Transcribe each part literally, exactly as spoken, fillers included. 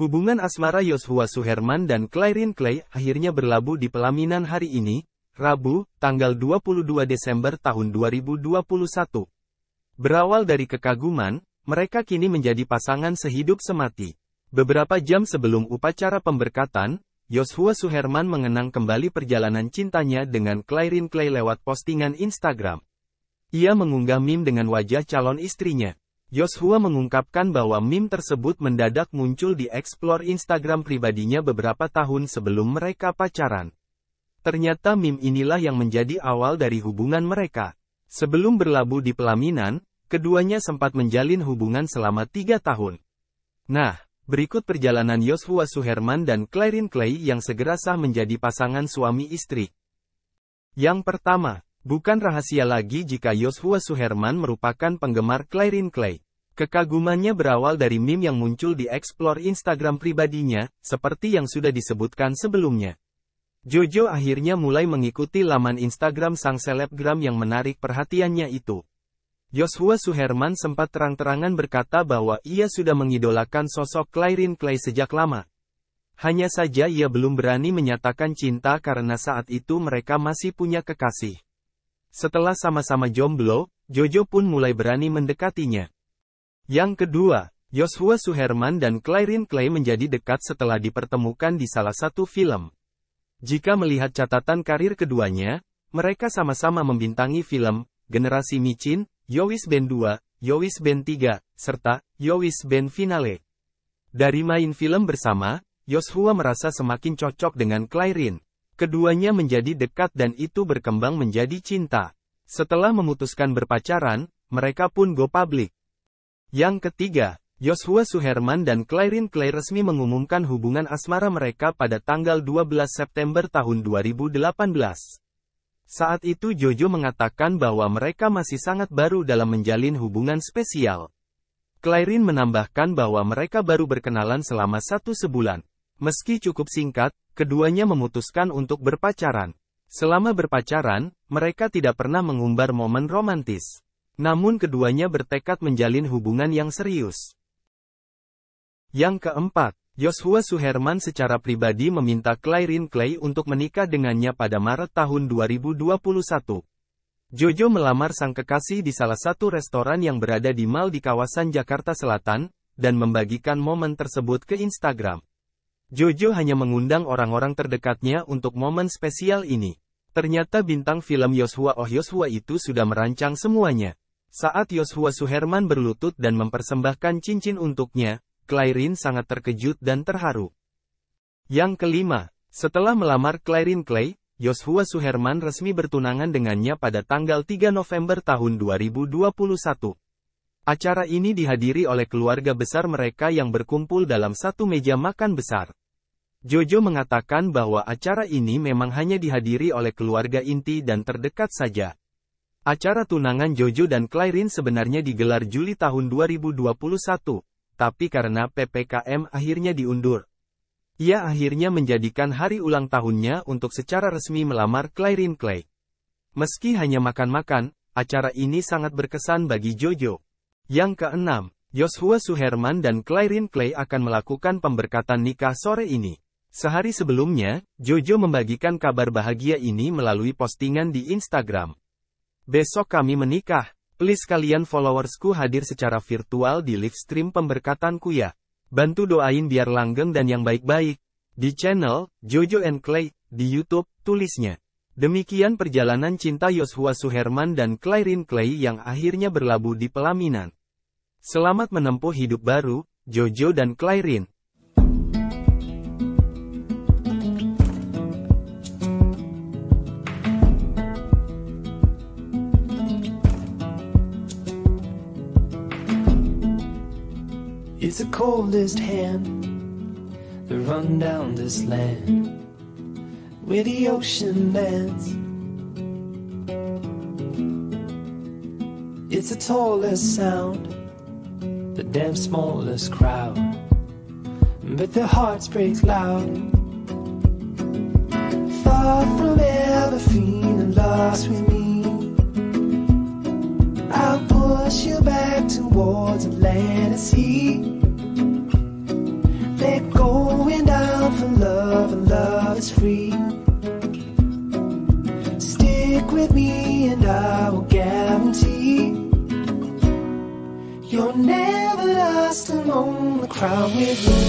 Hubungan asmara Joshua Suherman dan Clairine Clay akhirnya berlabuh di pelaminan hari ini, Rabu, tanggal dua puluh dua Desember tahun dua ribu dua puluh satu. Berawal dari kekaguman, mereka kini menjadi pasangan sehidup semati. Beberapa jam sebelum upacara pemberkatan, Joshua Suherman mengenang kembali perjalanan cintanya dengan Clairine Clay lewat postingan Instagram. Ia mengunggah meme dengan wajah calon istrinya. Joshua mengungkapkan bahwa meme tersebut mendadak muncul di explore Instagram pribadinya beberapa tahun sebelum mereka pacaran. Ternyata meme inilah yang menjadi awal dari hubungan mereka. Sebelum berlabuh di pelaminan, keduanya sempat menjalin hubungan selama tiga tahun. Nah, berikut perjalanan Joshua Suherman dan Clairine Clay yang segera sah menjadi pasangan suami istri. Yang pertama, bukan rahasia lagi jika Joshua Suherman merupakan penggemar Clairine Clay. Kekagumannya berawal dari meme yang muncul di explore Instagram pribadinya, seperti yang sudah disebutkan sebelumnya. Jojo akhirnya mulai mengikuti laman Instagram sang selebgram yang menarik perhatiannya itu. Joshua Suherman sempat terang-terangan berkata bahwa ia sudah mengidolakan sosok Clairine Clay sejak lama. Hanya saja ia belum berani menyatakan cinta karena saat itu mereka masih punya kekasih. Setelah sama-sama jomblo, Jojo pun mulai berani mendekatinya. Yang kedua, Joshua Suherman dan Clairine Clay menjadi dekat setelah dipertemukan di salah satu film. Jika melihat catatan karir keduanya, mereka sama-sama membintangi film Generasi Micin, Yowis Band dua, Yowis Band tiga, serta Yowis Band Finale. Dari main film bersama, Joshua merasa semakin cocok dengan Clairine. Keduanya menjadi dekat dan itu berkembang menjadi cinta. Setelah memutuskan berpacaran, mereka pun go public. Yang ketiga, Joshua Suherman dan Clairine Clay resmi mengumumkan hubungan asmara mereka pada tanggal dua belas September tahun dua ribu delapan belas. Saat itu Jojo mengatakan bahwa mereka masih sangat baru dalam menjalin hubungan spesial. Clairine menambahkan bahwa mereka baru berkenalan selama satu sebulan. Meski cukup singkat, keduanya memutuskan untuk berpacaran. Selama berpacaran, mereka tidak pernah mengumbar momen romantis. Namun keduanya bertekad menjalin hubungan yang serius. Yang keempat, Joshua Suherman secara pribadi meminta Clairine Clay untuk menikah dengannya pada Maret tahun dua ribu dua puluh satu. Jojo melamar sang kekasih di salah satu restoran yang berada di mal di kawasan Jakarta Selatan, dan membagikan momen tersebut ke Instagram. Jojo hanya mengundang orang-orang terdekatnya untuk momen spesial ini. Ternyata bintang film Joshua Oh Joshua itu sudah merancang semuanya. Saat Joshua Suherman berlutut dan mempersembahkan cincin untuknya, Clairine sangat terkejut dan terharu. Yang kelima, setelah melamar Clairine Clay, Joshua Suherman resmi bertunangan dengannya pada tanggal tiga November tahun dua ribu dua puluh satu. Acara ini dihadiri oleh keluarga besar mereka yang berkumpul dalam satu meja makan besar. Jojo mengatakan bahwa acara ini memang hanya dihadiri oleh keluarga inti dan terdekat saja. Acara tunangan Jojo dan Clairine sebenarnya digelar Juli tahun dua ribu dua puluh satu, tapi karena P P K M akhirnya diundur. Ia akhirnya menjadikan hari ulang tahunnya untuk secara resmi melamar Clairine Clay. Meski hanya makan-makan, acara ini sangat berkesan bagi Jojo. Yang keenam, Joshua Suherman dan Clairine Clay akan melakukan pemberkatan nikah sore ini. Sehari sebelumnya, Jojo membagikan kabar bahagia ini melalui postingan di Instagram. Besok kami menikah. Please kalian followersku hadir secara virtual di live stream pemberkatanku ya. Bantu doain biar langgeng dan yang baik-baik. Di channel, Jojo and Clay, di YouTube, tulisnya. Demikian perjalanan cinta Joshua Suherman dan Clairine Clay yang akhirnya berlabuh di pelaminan. Selamat menempuh hidup baru, Jojo dan Clairine. It's the coldest hand that run down this land where the ocean ends. It's the tallest sound, the damn smallest crowd, but their hearts break loud. Far from ever feeling lost with me, I'll push you back towards the land and sea. They're going down for love, and love is free. Stick with me and I will guarantee you're never lost among the crowd with me.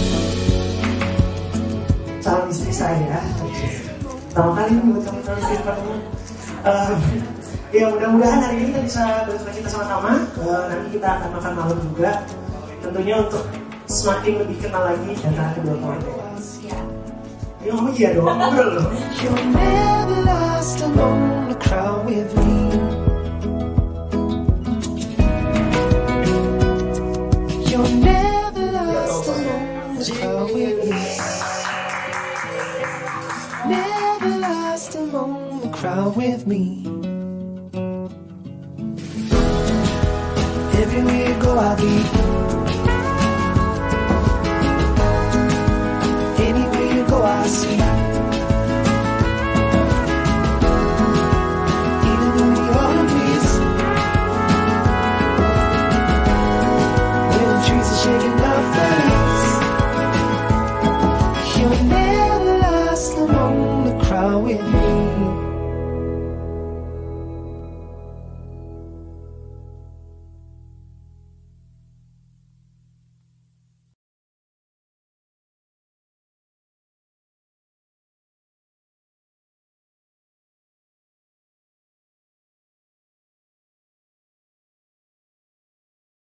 Calon istri saya, pertama kali buat calon istri kamu. Uh, ya mudah-mudahan hari ini kita bisa bersuka cita sama-sama. Uh, nanti kita akan makan malam juga. Tentunya untuk semakin lebih kenal lagi antara kedua keluarga. Ya ngomong iya dong, ngobrol loh. You're never lost among the crowd with me. You're never lost among the crowd with me. Never lost among the crowd with me. Everywhere you go, I'll be